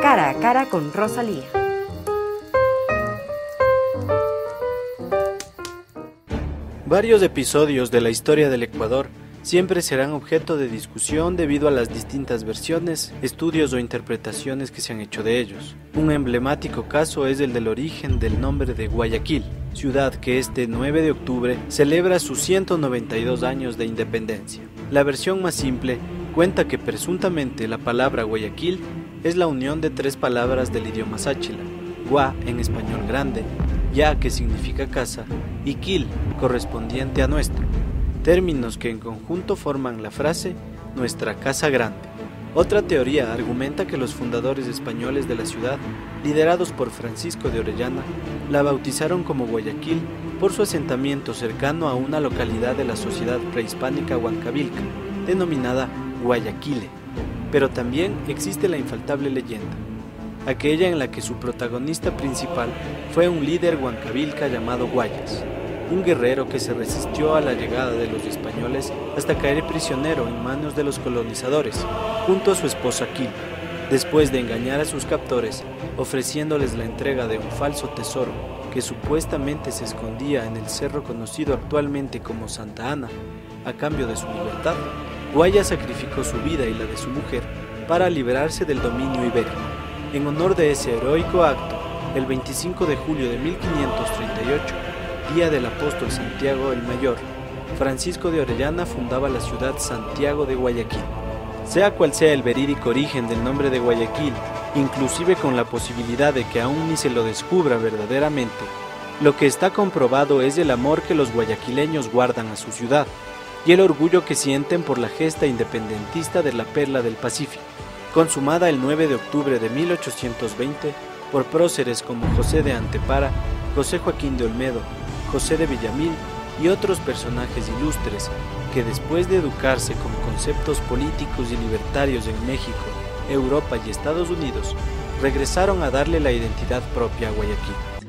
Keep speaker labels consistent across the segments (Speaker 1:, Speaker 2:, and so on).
Speaker 1: Cara a cara con Rosalía.
Speaker 2: Varios episodios de la historia del Ecuador siempre serán objeto de discusión debido a las distintas versiones, estudios o interpretaciones que se han hecho de ellos. Un emblemático caso es el del origen del nombre de Guayaquil, ciudad que este 9 de octubre celebra sus 192 años de independencia. La versión más simple cuenta que presuntamente la palabra Guayaquil es la unión de tres palabras del idioma sáchila: Gua en español grande, Ya que significa casa y Quil correspondiente a nuestro, términos que en conjunto forman la frase nuestra casa grande. Otra teoría argumenta que los fundadores españoles de la ciudad, liderados por Francisco de Orellana, la bautizaron como Guayaquil por su asentamiento cercano a una localidad de la sociedad prehispánica huancavilca, denominada Guayaquile. Pero también existe la infaltable leyenda, aquella en la que su protagonista principal fue un líder huancavilca llamado Guayas, un guerrero que se resistió a la llegada de los españoles hasta caer prisionero en manos de los colonizadores, junto a su esposa Quil, después de engañar a sus captores, ofreciéndoles la entrega de un falso tesoro que supuestamente se escondía en el cerro conocido actualmente como Santa Ana, a cambio de su libertad. Guayas sacrificó su vida y la de su mujer para librarse del dominio ibérico. En honor de ese heroico acto, el 25 de julio de 1538, día del apóstol Santiago el Mayor, Francisco de Orellana fundaba la ciudad Santiago de Guayaquil. Sea cual sea el verídico origen del nombre de Guayaquil, inclusive con la posibilidad de que aún ni se lo descubra verdaderamente, lo que está comprobado es el amor que los guayaquileños guardan a su ciudad y el orgullo que sienten por la gesta independentista de la Perla del Pacífico, consumada el 9 de octubre de 1820 por próceres como José de Antepara, José Joaquín de Olmedo, José de Villamil y otros personajes ilustres que después de educarse con conceptos políticos y libertarios en México, Europa y Estados Unidos, regresaron a darle la identidad propia a Guayaquil.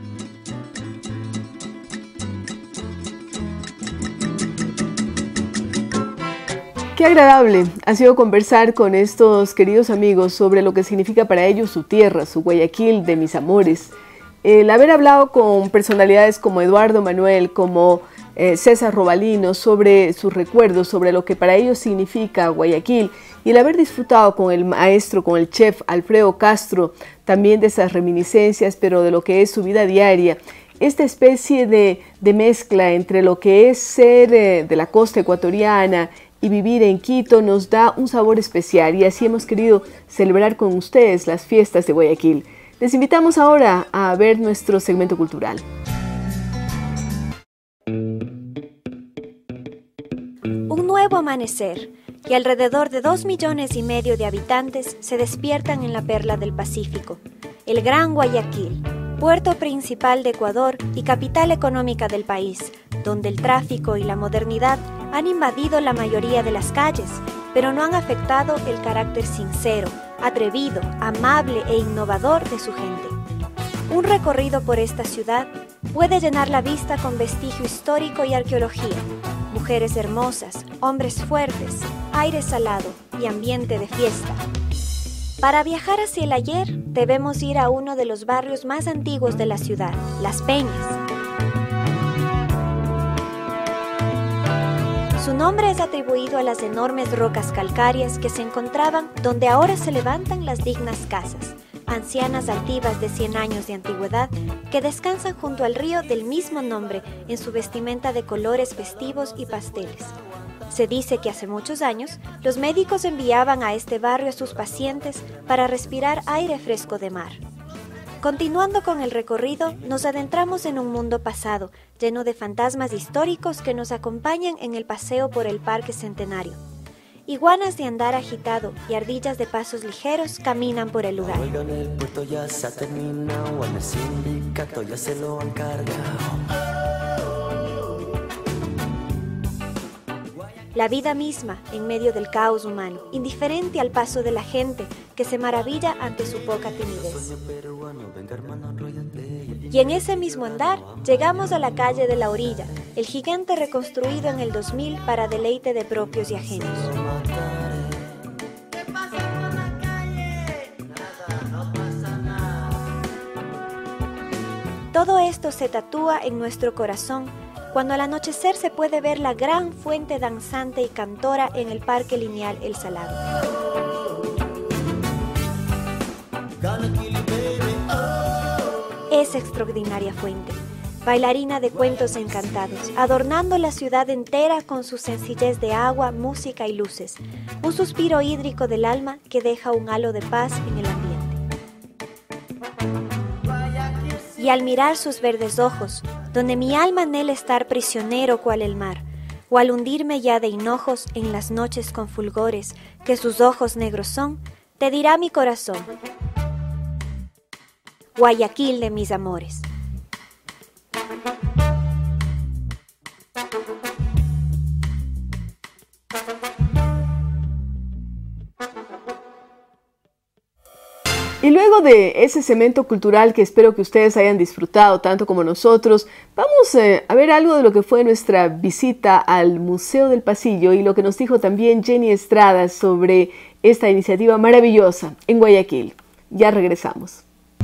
Speaker 3: Qué agradable ha sido conversar con estos queridos amigos sobre lo que significa para ellos su tierra, su Guayaquil de mis amores. El haber hablado con personalidades como Eduardo Manuel, como César Robalino, sobre sus recuerdos, sobre lo que para ellos significa Guayaquil, y el haber disfrutado con el maestro, con el chef Alfredo Castro, también de esas reminiscencias, pero de lo que es su vida diaria. Esta especie de mezcla entre lo que es ser de la costa ecuatoriana y vivir en Quito nos da un sabor especial, y así hemos querido celebrar con ustedes las fiestas de Guayaquil. Les invitamos ahora a ver nuestro segmento cultural.
Speaker 4: Un nuevo amanecer y alrededor de 2,5 millones de habitantes se despiertan en la Perla del Pacífico, el Gran Guayaquil, puerto principal de Ecuador y capital económica del país, donde el tráfico y la modernidad han invadido la mayoría de las calles, pero no han afectado el carácter sincero, atrevido, amable e innovador de su gente. Un recorrido por esta ciudad puede llenar la vista con vestigio histórico y arqueología, mujeres hermosas, hombres fuertes, aire salado y ambiente de fiesta. Para viajar hacia el ayer, debemos ir a uno de los barrios más antiguos de la ciudad, Las Peñas. Su nombre es atribuido a las enormes rocas calcáreas que se encontraban donde ahora se levantan las dignas casas, ancianas altivas de 100 años de antigüedad que descansan junto al río del mismo nombre en su vestimenta de colores festivos y pasteles. Se dice que hace muchos años los médicos enviaban a este barrio a sus pacientes para respirar aire fresco de mar. Continuando con el recorrido, nos adentramos en un mundo pasado, lleno de fantasmas históricos que nos acompañan en el paseo por el Parque Centenario. Iguanas de andar agitado y ardillas de pasos ligeros caminan por el lugar.
Speaker 5: Oigan, el puerto ya se ha terminado, el sindicato ya se lo han cargado.
Speaker 4: La vida misma en medio del caos humano, indiferente al paso de la gente que se maravilla ante su poca timidez. Y en ese mismo andar llegamos a la calle de la Orilla, el gigante reconstruido en el 2000 para deleite de propios y ajenos. todo esto se tatúa en nuestro corazón cuando al anochecer se puede ver la gran fuente danzante y cantora en el Parque Lineal El Salado. Esa extraordinaria fuente, bailarina de cuentos encantados, adornando la ciudad entera con su sencillez de agua, música y luces, un suspiro hídrico del alma que deja un halo de paz en el ambiente. Y al mirar sus verdes ojos, donde mi alma anhela estar prisionero cual el mar, o al hundirme ya de hinojos en las noches con fulgores que sus ojos negros son, te dirá mi corazón: Guayaquil de mis amores.
Speaker 3: Y luego de ese cemento cultural que espero que ustedes hayan disfrutado tanto como nosotros, vamos a ver algo de lo que fue nuestra visita al Museo del Pasillo y lo que nos dijo también Jenny Estrada sobre esta iniciativa maravillosa en Guayaquil. Ya regresamos.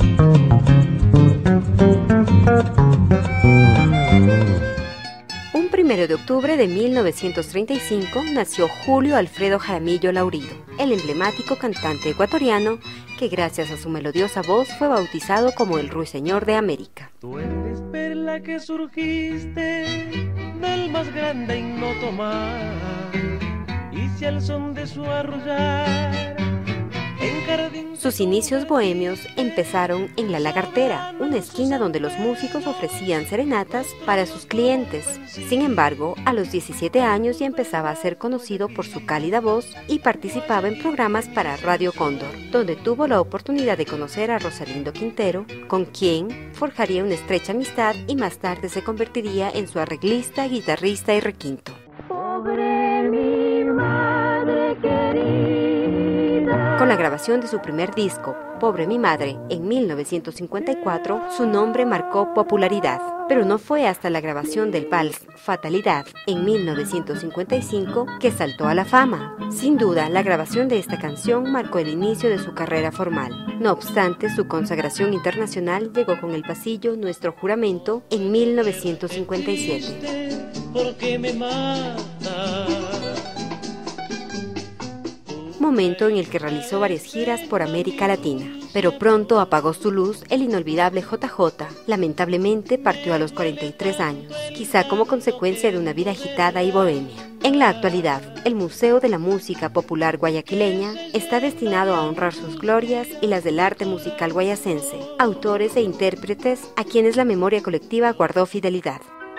Speaker 1: Un 1 de octubre de 1935 nació Julio Alfredo Jaramillo Laurido, el emblemático cantante ecuatoriano que gracias a su melodiosa voz fue bautizado como el Ruiseñor de América.
Speaker 6: Tú eres perla que surgiste del más grande ignoto mar, y si al son de su arrullar
Speaker 1: sus inicios bohemios empezaron en La Lagartera, una esquina donde los músicos ofrecían serenatas para sus clientes. Sin embargo, a los 17 años ya empezaba a ser conocido por su cálida voz y participaba en programas para Radio Cóndor, donde tuvo la oportunidad de conocer a Rosalindo Quintero, con quien forjaría una estrecha amistad y más tarde se convertiría en su arreglista, guitarrista y requinto. Pobre mi madre querida. Con la grabación de su primer disco, Pobre mi madre, en 1954, su nombre marcó popularidad. Pero no fue hasta la grabación del vals Fatalidad, en 1955, que saltó a la fama. Sin duda, la grabación de esta canción marcó el inicio de su carrera formal. No obstante, su consagración internacional llegó con El Pasillo, Nuestro Juramento, en 1957.
Speaker 6: Porque me mata.
Speaker 1: Momento en el que realizó varias giras por América Latina. Pero pronto apagó su luz el inolvidable JJ. Lamentablemente partió a los 43 años, quizá como consecuencia de una vida agitada y bohemia. En la actualidad, el Museo de la Música Popular Guayaquileña está destinado a honrar sus glorias y las del arte musical guayacense, autores e intérpretes a quienes la memoria colectiva guardó fidelidad.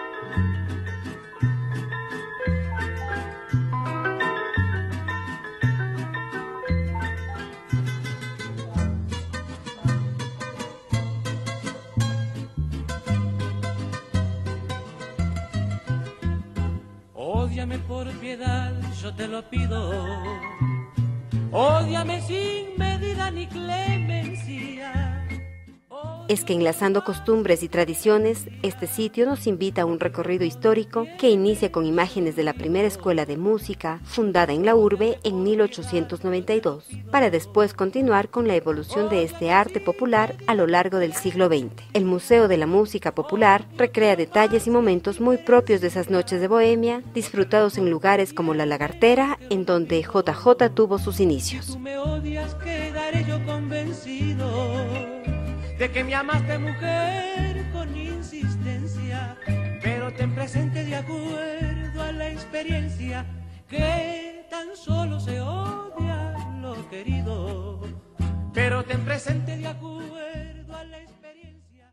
Speaker 6: Ódiame por piedad, yo te lo pido. Ódiame sin medida ni clemencia.
Speaker 1: Es que enlazando costumbres y tradiciones, este sitio nos invita a un recorrido histórico que inicia con imágenes de la primera escuela de música, fundada en la urbe en 1892, para después continuar con la evolución de este arte popular a lo largo del siglo XX. El Museo de la Música Popular recrea detalles y momentos muy propios de esas noches de bohemia, disfrutados en lugares como La Lagartera, en donde JJ tuvo sus inicios.
Speaker 6: Si tú me odias, quedaré yo convencido de que me amaste, mujer, con insistencia, pero ten presente de acuerdo a la experiencia que tan solo se odia lo querido, pero ten presente de acuerdo a la experiencia.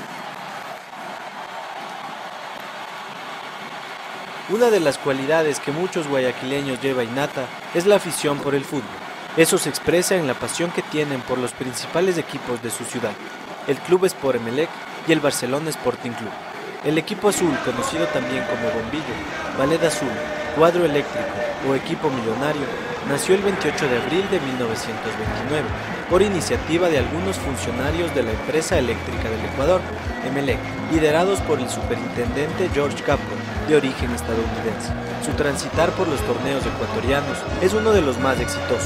Speaker 2: Una de las cualidades que muchos guayaquileños lleva innata es la afición por el fútbol. Eso se expresa en la pasión que tienen por los principales equipos de su ciudad, el Club Sport Emelec y el Barcelona Sporting Club. El equipo azul, conocido también como Bombillo, Ballet Azul, Cuadro Eléctrico o Equipo Millonario, nació el 28 de abril de 1929 por iniciativa de algunos funcionarios de la empresa eléctrica del Ecuador, Emelec, liderados por el superintendente George Capron, de origen estadounidense. Su transitar por los torneos ecuatorianos es uno de los más exitosos,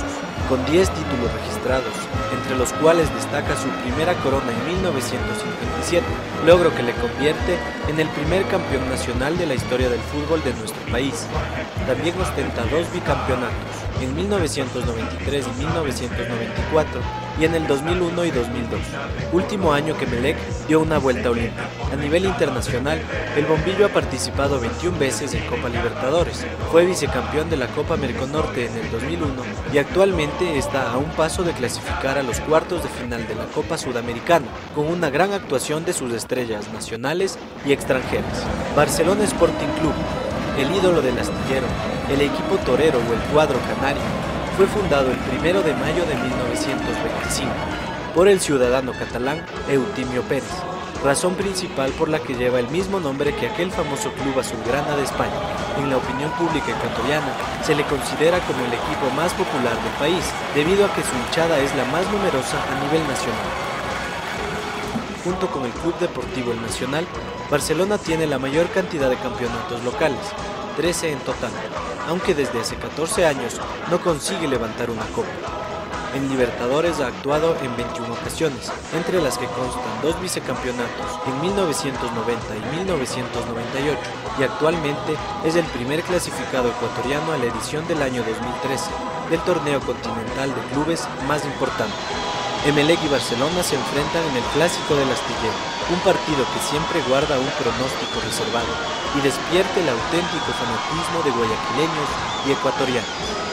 Speaker 2: con 10 títulos registrados, entre los cuales destaca su primera corona en 1957, logro que le convierte en el primer campeón nacional de la historia del fútbol de nuestro país. También ostenta 2 bicampeonatos, en 1993 y 1994, y en el 2001 y 2002, último año que Emelec dio una vuelta olímpica. A nivel internacional, el Bombillo ha participado 21 veces en Copa Libertadores, fue vicecampeón de la Copa Merconorte en el 2001 y actualmente está a un paso de clasificar a los cuartos de final de la Copa Sudamericana, con una gran actuación de sus estrellas nacionales y extranjeras. Barcelona Sporting Club, el ídolo del astillero, el equipo torero o el cuadro canario, fue fundado el 1 de mayo de 1925 por el ciudadano catalán Eutimio Pérez, razón principal por la que lleva el mismo nombre que aquel famoso club azulgrana de España. En la opinión pública ecuatoriana se le considera como el equipo más popular del país, debido a que su hinchada es la más numerosa a nivel nacional. Junto con el Club Deportivo El Nacional, Barcelona tiene la mayor cantidad de campeonatos locales, 13 en total, aunque desde hace 14 años no consigue levantar una copa. En Libertadores ha actuado en 21 ocasiones, entre las que constan 2 vicecampeonatos en 1990 y 1998, y actualmente es el primer clasificado ecuatoriano a la edición del año 2013 del torneo continental de clubes más importante. Emelec y Barcelona se enfrentan en el Clásico del Astillero, un partido que siempre guarda un pronóstico reservado y despierte el auténtico fanatismo de guayaquileños y ecuatorianos.